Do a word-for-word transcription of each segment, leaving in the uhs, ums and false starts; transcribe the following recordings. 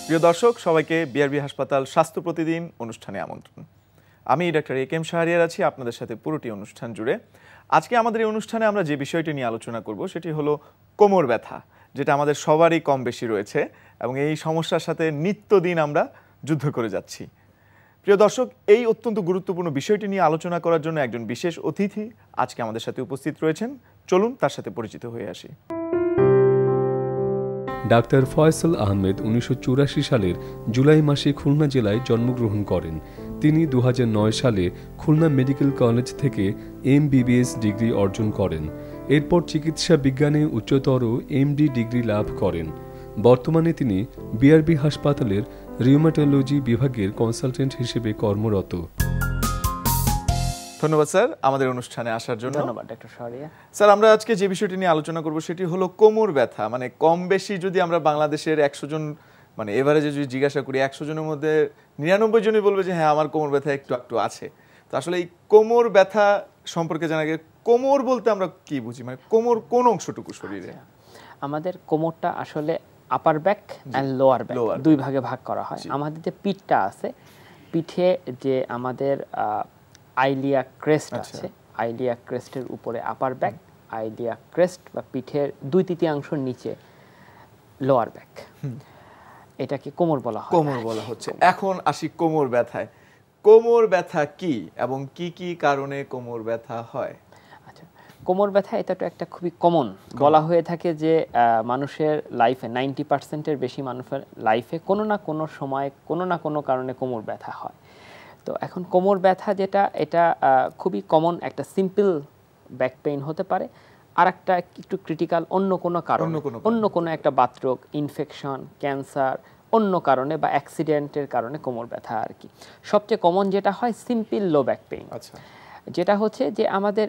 প্রিয় দর্শক, সবাইকে বিআরবি হাসপাতাল স্বাস্থ্য প্রতিদিন অনুষ্ঠানে আমন্ত্রণ। আমি doctor A K M Shahriar আছি আপনাদের সাথে পুরোটি অনুষ্ঠান জুড়ে। আজকে আমাদের এই অনুষ্ঠানে আমরা যে বিষয়টি নিয়ে আলোচনা করব সেটি হলো কোমর ব্যথা, যেটা আমাদের সবারই কম বেশি রয়েছে এবং এই সমস্যার সাথে নিত্যদিন আমরা যুদ্ধ করে যাচ্ছি। প্রিয় দর্শক, এই অত্যন্ত গুরুত্বপূর্ণ বিষয়টি নিয়ে আলোচনা করার জন্য একজন বিশেষ অতিথি আজকে আমাদের সাথে উপস্থিত রয়েছেন। চলুন তার সাথে পরিচিত হয়ে আসি। ডাক্তার ফয়সাল আহমেদ উনিশশো চুরাশি সালের জুলাই মাসে খুলনা জেলায় জন্মগ্রহণ করেন। তিনি দু হাজার নয় সালে খুলনা মেডিকেল কলেজ থেকে M B B S degree অর্জন করেন। এরপর চিকিৎসা বিজ্ঞানে উচ্চতর এম ডি ডিগ্রি লাভ করেন। বর্তমানে তিনি বিআরবি হাসপাতালের রিউমাটোলজি বিভাগের কনসালটেন্ট হিসেবে কর্মরত। ধন্যবাদ স্যার আমাদের অনুষ্ঠানে আসার জন্য। ধন্যবাদ ডক্টর শাহরিয়ার। স্যার, আমরা আজকে যে বিষয়টি নিয়ে আলোচনা করব সেটি হলো কোমর ব্যথা। মানে কম বেশি যদি আমরা বাংলাদেশের একশো জন মানে এভারেজে যদি জিজ্ঞাসা করি, একশো জনের মধ্যে নিরানব্বই জনই বলবে যে হ্যাঁ আমার কোমর ব্যথা একটু একটু আছে। তো আসলে এই কোমর ব্যথা সম্পর্কে জানা গেলে কোমর বলতে আমরা কি বুঝি, মানে কোমর কোন অংশটুকু শরীরে? আমাদের কোমরটা আসলে upper back and lower back দুই ভাগে ভাগ করা হয়। আমাদের যে পিঠটা আছে, পিঠে যে আমাদের আইলিয়া ক্রেস্ট আছে, আইলিয়া ক্রেস্টের উপরে আপার ব্যাক, আইলিয়া ক্রেস্ট বা পিঠের দুই তৃতীয়াংশ নিচে লোয়ার ব্যাক, এটাকে কোমর বলা হয়। কোমর বলা হচ্ছে। এখন আসি কোমর ব্যথায়। কোমর ব্যথা কি এবং কি কি কারণে কোমর ব্যথা হয়? আচ্ছা, কোমর ব্যথা এটা তো একটা খুবই কমন বলা হয়ে থাকে যে মানুষের লাইফে নাইনটি পার্সেন্টের বেশি মানুষের লাইফে কোনো না কোনো সময় কোনো না কোনো কারণে কোমর ব্যথা হয়। তো এখন কোমর ব্যথা যেটা, এটা খুবই কমন একটা সিম্পল ব্যাক পেইন হতে পারে, আর একটা একটু ক্রিটিক্যাল অন্য কোনো কারণ, অন্য কোনো একটা বাতরোগ, ইনফেকশন, ক্যান্সার, অন্য কারণে বা অ্যাক্সিডেন্টের কারণে কোমর ব্যথা আর কি। সবচেয়ে কমন যেটা হয় সিম্পল লো ব্যাক পেইন। আচ্ছা, যেটা হচ্ছে যে আমাদের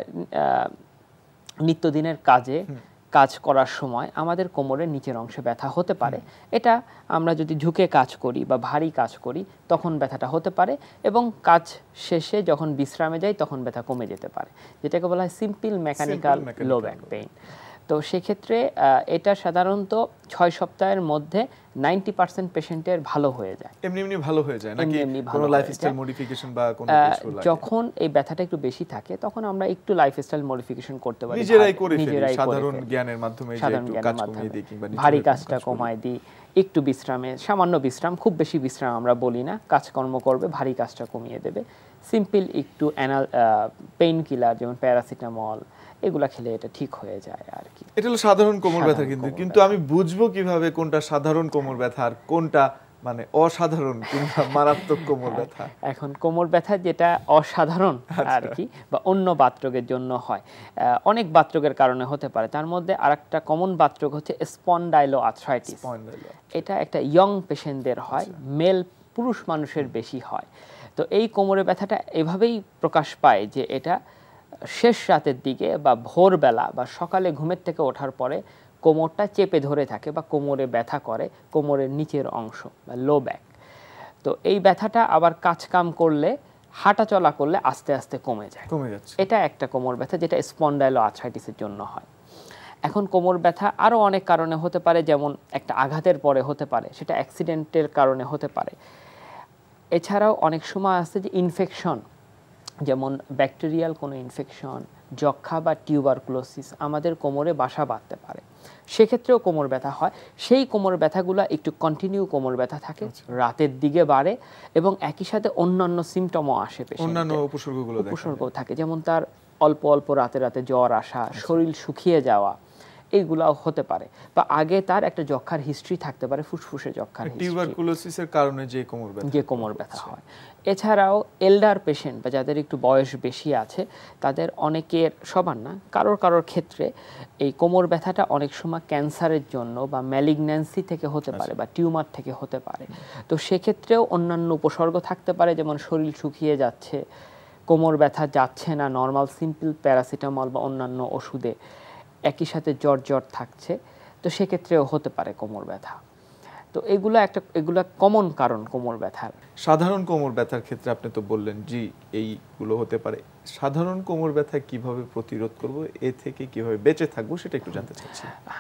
নিত্যদিনের কাজে কাজ করার সময় আমাদের কোমরের নিচের অংশে ব্যথা হতে পারে। এটা আমরা যদি ঝুঁকে কাজ করি বা ভারী কাজ করি তখন ব্যথাটা হতে পারে, এবং কাজ শেষে যখন বিশ্রামে যাই তখন ব্যথা কমে যেতে পারে, যেটাকে বলা হয় simple mechanical low back pain. তো সেক্ষেত্রে এটা সাধারণত ছয় সপ্তাহের মধ্যে নাইনটি পার্সেন্ট পেশেন্টের ভালো হয়ে যায়। এমনি এমনি ভালো হয়ে যায় নাকি কোনো লাইফস্টাইল মডিফিকেশন বা কোনো কিছু লাগে? যখন এই ব্যথাটা একটু বেশি থাকে তখন আমরা একটু লাইফস্টাইল মডিফিকেশন করতে পারি, নিজেরাই করে ফেলি, সাধারণ জ্ঞানের মাধ্যমে, যে একটু কাজ কমিয়ে দিই কিংবা ভারী কাজটা কমায় দিই, একটু বিশ্রামে, সামান্য বিশ্রাম, খুব বেশি বিশ্রাম আমরা বলি না, কাজকর্ম করবে, ভারী কাজটা কমিয়ে দেবে। সিম্পল একটু অ্যানাল পেইন কিলার যেমন প্যারাসিটামল এগুলা খেলে এটা ঠিক হয়ে যায় আর কি। এটা হলো সাধারণ কোমর ব্যথা। কিন্তু কিন্তু আমি বুঝবো কিভাবে কোনটা সাধারণ কোমর ব্যথা আর কোনটা মানে অসাধারণ কিংবা মারাত্মক কোমর ব্যথা? এখন কোমর ব্যথা যেটা অসাধারণ আর কি বা অন্য বাতরোগের জন্য হয়, অনেক বাতরোগের কারণে হতে পারে। তার মধ্যে আরেকটা কমন বাতরোগ হচ্ছে স্পন্ডাইলো আর্থ্রাইটিস। এটা একটা ইয়ং পেশেন্টদের হয়, মেল পুরুষ মানুষের বেশি হয়। তো এই কোমরের ব্যথাটা এভাবেই প্রকাশ পায় যে এটা শেষ রাতের দিকে বা ভোরবেলা বা সকালে ঘুমের থেকে ওঠার পরে কোমরটা চেপে ধরে থাকে বা কোমরে ব্যথা করে, কোমরের নিচের অংশ বা লো ব্যাক। তো এই ব্যথাটা আবার কাজকাম করলে, হাঁটা চলা করলে আস্তে আস্তে কমে যায়, কমে যাচ্ছে। এটা একটা কোমর ব্যথা যেটা স্পন্ডাইলো আর্থ্রাইটিসের জন্য হয়। এখন কোমর ব্যথা আরও অনেক কারণে হতে পারে, যেমন একটা আঘাতের পরে হতে পারে, সেটা অ্যাক্সিডেন্টের কারণে হতে পারে। এছাড়াও অনেক সময় আছে যে ইনফেকশন, যেমন ব্যাকটেরিয়াল কোনো ইনফেকশন, যক্ষা বা টিউবারকুলোসিস আমাদের কোমরে বাসা বাঁধতে পারে, সেক্ষেত্রেও কোমর ব্যথা হয়। সেই কোমর ব্যথাগুলো একটু কন্টিনিউ কোমর ব্যথা থাকে, রাতের দিকে বাড়ে এবং একই সাথে অন্যান্য সিমটমও আসে, অন্যান্য উপসর্গগুলো উপসর্গ থাকে, যেমন তার অল্প অল্প রাতে রাতে জ্বর আসা, শরীর শুকিয়ে যাওয়া, এইগুলাও হতে পারে। বা আগে তার একটা যক্ষার হিস্ট্রি থাকতে পারে, ফুসফুসে যক্ষার হিস্ট্রি, টিউবারকুলোসিসের কারণে যে কোমর ব্যথা যে কোমর ব্যথা হয়। এছাড়াও এল্ডার পেশেন্ট বা যাদের একটু বয়স বেশি আছে তাদের অনেকের, সবার না, কারোর কারোর ক্ষেত্রে এই কোমর ব্যথাটা অনেক সময় ক্যান্সারের জন্য বা ম্যালিগন্যান্সি থেকে হতে পারে বা টিউমার থেকে হতে পারে। তো সেক্ষেত্রেও অন্যান্য উপসর্গ থাকতে পারে, যেমন শরীর শুকিয়ে যাচ্ছে, কোমর ব্যথা যাচ্ছে না নর্মাল সিম্পল প্যারাসিটামল বা অন্যান্য ওষুধে, একই সাথে জ্বর জ্বর থাকছে। তো সেক্ষেত্রেও হতে পারে কোমর ব্যথা। তো এগুলো একটা এগুলো কমন কারণ কোমর ব্যথার। সাধারণ কোমর ব্যথার ক্ষেত্রে আপনি তো বললেন জি এইগুলো হতে পারে। সাধারণ কোমর ব্যথা কিভাবে প্রতিরোধ করব, এ থেকে কিভাবে বেঁচে থাকবো সেটা একটু জানতে চাচ্ছি।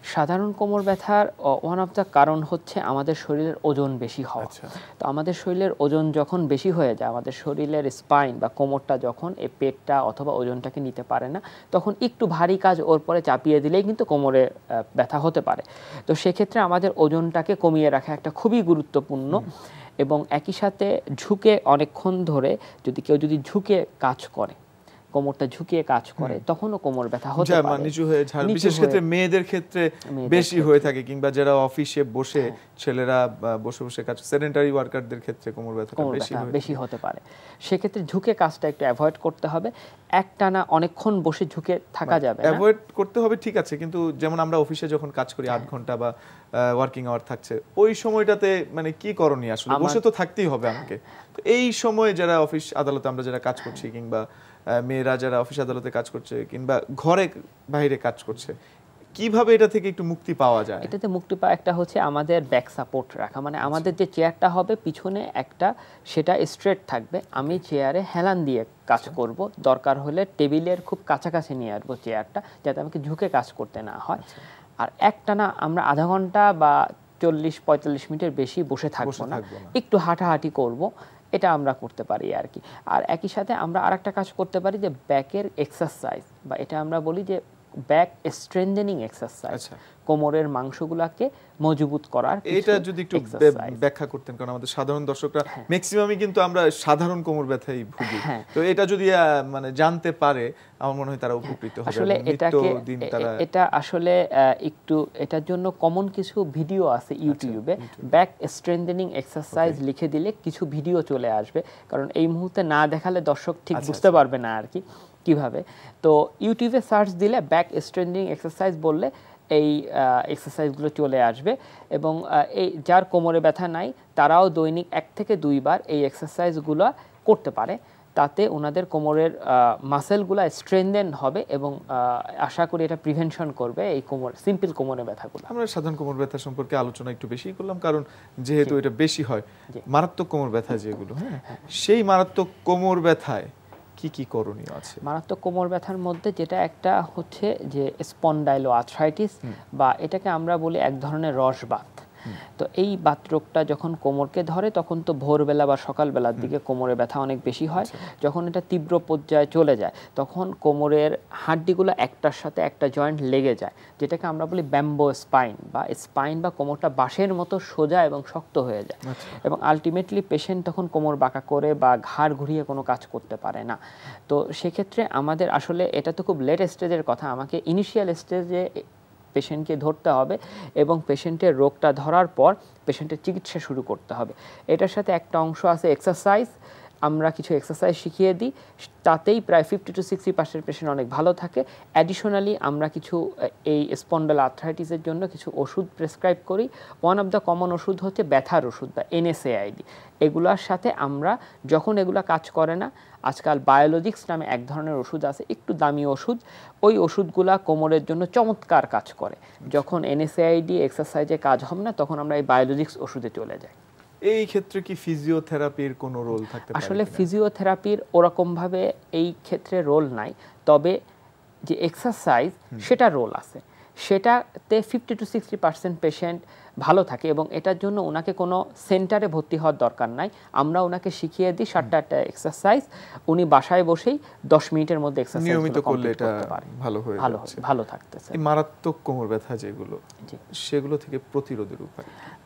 সাধারণ কোমর ব্যথার ওয়ান অফ দ্য কারণ হচ্ছে আমাদের শরীরের ওজন বেশি হওয়া। তো আমাদের শরীরের ওজন যখন বেশি হয়ে যায়, আমাদের শরীরের স্পাইন বা কোমরটা যখন এই পেটটা অথবা ওজনটাকে নিতে পারে না, তখন একটু ভারী কাজ ওর পরে চাপিয়ে দিলেই কিন্তু কোমরে ব্যথা হতে পারে। তো সেক্ষেত্রে আমাদের ওজনটাকে কমিয়ে রাখা একটা খুবই গুরুত্বপূর্ণ, এবং একই সাথে ঝুঁকে অনেকক্ষণ ধরে যদি কেউ যদি ঝুঁকে কাজ করে, কোমরটা ঝুঁকিয়ে কাজ করে, তখনও কোমর ব্যথা হতে পারে। নিচু হয়ে ঝাড়, বিশেষ ক্ষেত্রে মেয়েদের ক্ষেত্রে বেশি হয়ে থাকে, কিংবা যারা অফিসে বসে ছেলেরা বসে বসে কাজ, সেডেন্টারি ওয়ার্কারদের ক্ষেত্রে কোমর ব্যথা বেশি বেশি হতে পারে। সেক্ষেত্রে ঝুঁকে কাজটা একটু অ্যাভয়েড করতে হবে। একটানা অনেকক্ষণ বসে ঝুঁকে থাকা যাবে না। অ্যাভয়েড করতে হবে, ঠিক আছে, কিন্তু যেমন আমরা অফিসে যখন কাজ করি আট ঘন্টা বা ওয়ার্কিং আওয়ার থাকছে, ওই সময়টাতে মানে কি করণীয়? আসলে বসে তো থাকতেই হবে আমাকে। তো এই সময় যারা অফিস আদালতে আমরা যারা কাজ করছি, কিংবা মেয়েরা যারা অফিস আদালতে কাজ করছে, কিংবা ঘরে বাইরে কাজ করছে, কিভাবে এটা থেকে একটু মুক্তি পাওয়া যায়? এটাতে মুক্তি পাওয়া একটা হচ্ছে আমাদের ব্যাক সাপোর্ট রাখা, মানে আমাদের যে চেয়ারটা হবে পিছনে একটা, সেটা স্ট্রেট থাকবে। আমি চেয়ারে হেলান দিয়ে কাজ করব, দরকার হলে টেবিলের খুব কাছাকাছি নিয়ে আসবো চেয়ারটা, যাতে আমাকে ঝুঁকে কাজ করতে না হয়। আর একটানা আমরা আধা ঘন্টা বা চল্লিশ পঁয়তাল্লিশ মিনিটের বেশি বসে থাকবো না, একটু হাঁটাহাঁটি করব, এটা আমরা করতে পারি আর কি। আর একই সাথে আমরা আরেকটা কাজ করতে পারি যে ব্যাকের এক্সারসাইজ, বা এটা আমরা বলি যে ব্যাক স্ট্রেংথেনিং এক্সারসাইজ, কোমরের মাংসগুলোকে মজবুত করার। এটা যদি একটু ব্যাখ্যা করতেন, কারণ আমাদের সাধারণ দর্শকরা ম্যাক্সিমামই কিন্তু আমরা সাধারণ কোমর ব্যথায় ভুগি, তো এটা যদি মানে জানতে পারে আমার মনে হয় তারা উপকৃত হবে। আসলে এটাকে এটা আসলে একটু এটার জন্য কমন কিছু ভিডিও আছে ইউটিউবে, ব্যাক স্ট্রেংথেনিং এক্সারসাইজ লিখে দিলে কিছু ভিডিও চলে আসবে, কারণ এই মুহূর্তে না দেখালে দর্শক ঠিক বুঝতে পারবে না আর কি কিভাবে। তো ইউটিউবে সার্চ দিলে ব্যাক স্ট্রেংথেনিং এক্সারসাইজ বললে এই এক্সারসাইজগুলো চলে আসবে, এবং এই যার কোমরে ব্যথা নাই তারাও দৈনিক এক থেকে দুইবার এই এক্সারসাইজগুলো করতে পারে। তাতে ওনাদের কোমরের মাসেলগুলো স্ট্রেংথেন হবে, এবং আশা করি এটা প্রিভেনশন করবে এই কোমর সিম্পল কোমরে ব্যথাগুলো। আমরা সাধারণ কোমর ব্যথা সম্পর্কে আলোচনা একটু বেশি করলাম, কারণ যেহেতু এটা বেশি হয়। মারাত্মক কোমর ব্যথা যেগুলো, হ্যাঁ, সেই মারাত্মক কোমর ব্যথায় কি কি করণীয় আছে? মারাত্মক কোমর ব্যথার মধ্যে যেটা একটা হচ্ছে যে স্পন্ডাইলো আর্থ্রাইটিস, বা এটাকে আমরা বলি এক ধরনের রসবাত। তো এই বাতরোগটা যখন কোমরকে ধরে তখন তো ভোরবেলা বা সকালবেলার দিকে কোমরে ব্যথা অনেক বেশি হয়। যখন এটা তীব্র পর্যায়ে চলে যায় তখন কোমরের হাড্ডিগুলো একটার সাথে একটা জয়েন্ট লেগে যায়, যেটাকে আমরা বলি ব্যাম্বো স্পাইন, বা স্পাইন বা কোমরটা বাঁশের মতো সোজা এবং শক্ত হয়ে যায়, এবং আলটিমেটলি পেশেন্ট তখন কোমর বাঁকা করে বা ঘাড় ঘুরিয়ে কোনো কাজ করতে পারে না। তো সেক্ষেত্রে আমাদের আসলে এটা তো খুব লেট স্টেজের কথা, আমাকে ইনিশিয়াল স্টেজে পেশেন্টকে ধরতে হবে, এবং পেশেন্টের রোগটা ধরার পর পেশেন্টের চিকিৎসা শুরু করতে হবে। এটার সাথে একটা অংশ আছে এক্সারসাইজ, আমরা কিছু এক্সারসাইজ শিখিয়ে দিই, তাতেই প্রায় fifty to sixty percent patient অনেক ভালো থাকে। অ্যাডিশনালি আমরা কিছু এই স্পন্ডাল আর্থ্রাইটিসের জন্য কিছু ওষুধ প্রেসক্রাইব করি। ওয়ান অফ দ্য কমন ওষুধ হচ্ছে ব্যথার ওষুধ বা এনএসএআইডি। এগুলোর সাথে আমরা যখন এগুলো কাজ করে না, আজকাল বায়োলজিক্স নামে এক ধরনের ওষুধ আছে, একটু দামি ওষুধ, ওই ওষুধগুলা কোমরের জন্য চমৎকার কাজ করে। যখন এনএসএআইডি এক্সারসাইজে কাজ হবে না তখন আমরা এই বায়োলজিক্স ওষুধে চলে যাই। এই ক্ষেত্রে কি ফিজিওথেরাপির কোনো রোল থাকতে পারে? আসলে ফিজিওথেরাপির ওরকম ভাবে এই ক্ষেত্রে রোল নাই, তবে যে এক্সারসাইজ সেটা রোল আছে, সেটাতে fifty to sixty percent patient ভালো থাকে, এবং এটার জন্য ওনাকে কোনো সেন্টারে ভর্তি হওয়ার দরকার নাই। আমরা ওনাকে শিখিয়ে দিই সাতটা আটটা এক্সারসাইজ, উনি বাসায় বসেই দশ মিনিটের মধ্যে এক্সারসাইজ নিয়মিত করলে এটা ভালো হয়ে ভালো ভালো থাকতেছে। এই মারাত্মক কোমর ব্যথা যেগুলো, সেগুলো থেকে প্রতিরোধের উপায়?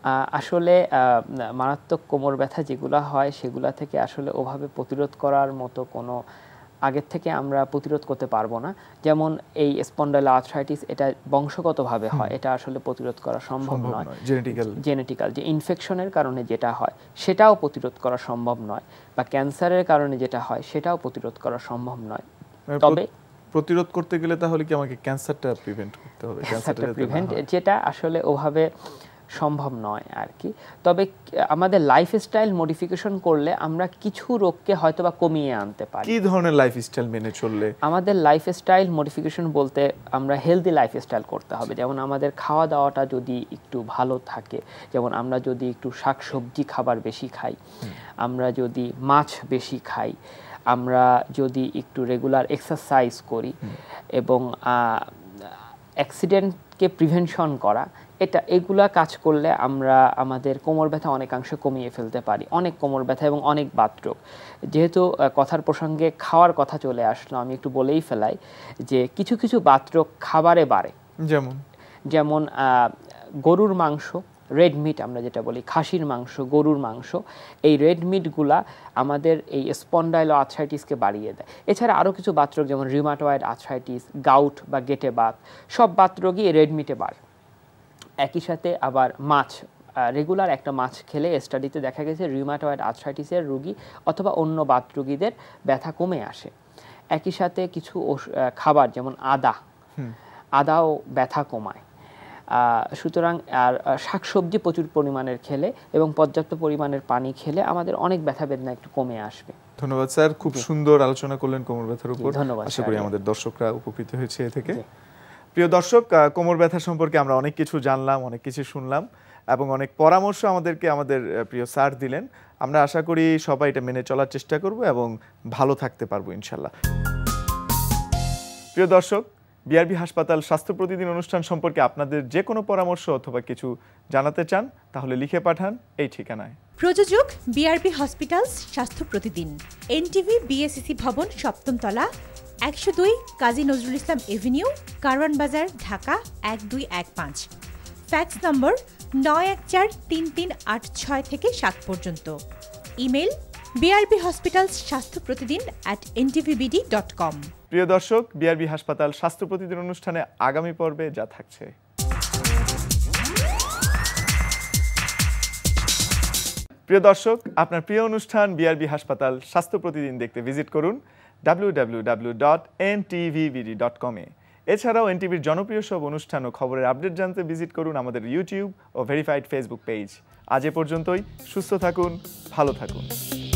আসলে মারাত্মক কোমর ব্যথা যেগুলো হয় সেগুলো থেকে আসলে ওভাবে প্রতিরোধ করার মতো কোনো আগের থেকে আমরা প্রতিরোধ করতে পারবো না। যেমন এই স্পন্ডাইলো আর্থ্রাইটিস এটা বংশগতভাবে হয়, এটা আসলে প্রতিরোধ করা সম্ভব নয়। জেনেটিক্যাল জেনেটিক্যাল যে ইনফেকশনের কারণে যেটা হয় সেটাও প্রতিরোধ করা সম্ভব নয়, বা ক্যান্সারের কারণে যেটা হয় সেটাও প্রতিরোধ করা সম্ভব নয়। তবে প্রতিরোধ করতে গেলে তাহলে কি আমাকে ক্যান্সারটা প্রিভেন্ট করতে হবে? ক্যান্সারটা প্রিভেন্ট যেটা আসলে ওভাবে সম্ভব নয় আর কি। তবে আমাদের লাইফস্টাইল মডিফিকেশন করলে আমরা কিছু রোগকে হয়তো বা কমিয়ে আনতে পারি। কি ধরনের লাইফস্টাইল মেনে চললে? আমাদের লাইফস্টাইল মডিফিকেশন বলতে আমরা হেলদি লাইফস্টাইল করতে হবে। যেমন আমাদের খাওয়া দাওয়াটা যদি একটু ভালো থাকে, যেমন আমরা যদি একটু শাকসবজি খাবার বেশি খাই, আমরা যদি মাছ বেশি খাই, আমরা যদি একটু রেগুলার এক্সারসাইজ করি, এবং অ্যাক্সিডেন্ট কে প্রিভেনশন করা, এটা এগুলা কাজ করলে আমরা আমাদের কোমর ব্যথা অনেকাংশে কমিয়ে ফেলতে পারি। অনেক কোমর ব্যথা এবং অনেক বাতরোগ, যেহেতু কথার প্রসঙ্গে খাওয়ার কথা চলে আসলো, আমি একটু বলেই ফেলাই যে কিছু কিছু বাতরোগ খাবারে বাড়ে। যেমন যেমন গরুর মাংস, রেড মিট আমরা যেটা বলি, খাসির মাংস, গরুর মাংস, এই রেড মিটগুলা আমাদের এই স্পন্ডাইলো আর্থ্রাইটিসকে বাড়িয়ে দেয়। এছাড়া আরও কিছু বাতরোগ যেমন রিউমাটয়েড আর্থ্রাইটিস, গাউট বা গেটে বাত, সব বাতরোগই রেড মিটে বাড়ে। একই সাথে আবার মাছ, রেগুলার একটা মাছ খেলে স্টাডিতে দেখা গেছে রিউমাটয়েড আর্থ্রাইটিসের রোগী অথবা অন্য বাত রোগীদের ব্যথা কমে আসে। একই সাথে কিছু খাবার যেমন আদা, আদাও ব্যথা কমায়। সুতরাং আর শাকসবজি প্রচুর পরিমাণের খেলে এবং পর্যাপ্ত পরিমাণের পানি খেলে আমাদের অনেক ব্যথা বেদনা একটু কমে আসবে। ধন্যবাদ স্যার, খুব সুন্দর আলোচনা করলেন কোমর ব্যথার উপর। ধন্যবাদ, আশা করি আমাদের দর্শকরা উপকৃত হয়েছে এ থেকে। প্রিয় দর্শক, কোমর ব্যথা সম্পর্কে আমরা অনেক কিছু জানলাম, অনেক কিছু শুনলাম এবং অনেক পরামর্শ আমাদেরকে আমাদের প্রিয় স্যার দিলেন। আমরা আশা করি সবাই এটা মেনে চলার চেষ্টা করব এবং ভালো থাকতে পারবো ইনশাল্লাহ। প্রিয় দর্শক, বিআরবি হাসপাতাল স্বাস্থ্য প্রতিদিন অনুষ্ঠান সম্পর্কে আপনাদের যে কোনো পরামর্শ অথবা কিছু জানাতে চান তাহলে লিখে পাঠান এই ঠিকানায়। প্রযোজক বিআরবি হসপিটালস স্বাস্থ্য প্রতিদিন, এনটিভি বিএসসিসি ভবন, সপ্তম তলা, একশো দুই কাজী নজরুল ইসলাম এভিনিউ, কারওয়ান বাজার, ঢাকা এক দুই এক পাঁচ। ফ্যাক্স নম্বর নয় এক চার তিন তিন আট ছয় থেকে সাত পর্যন্ত। ইমেল বিআরবি হসপিটালস স্বাস্থ্য প্রতিদিন অ্যাট এনটিভিবিডি ডট কম। প্রিয় দর্শক, বিআরবি হাসপাতাল স্বাস্থ্য প্রতিদিন অনুষ্ঠানে আগামী পর্বে যা থাকছে। প্রিয় দর্শক, আপনার প্রিয় অনুষ্ঠান বিআরবি হাসপাতাল স্বাস্থ্য প্রতিদিন দেখতে ভিজিট করুন W W W dot N T V B D dot com এ। এছাড়াও এনটিভির জনপ্রিয় সব অনুষ্ঠান ও খবরের আপডেট জানতে ভিজিট করুন আমাদের ইউটিউব ও ভেরিফাইড ফেসবুক পেজ। আজ এ পর্যন্তই। সুস্থ থাকুন, ভালো থাকুন।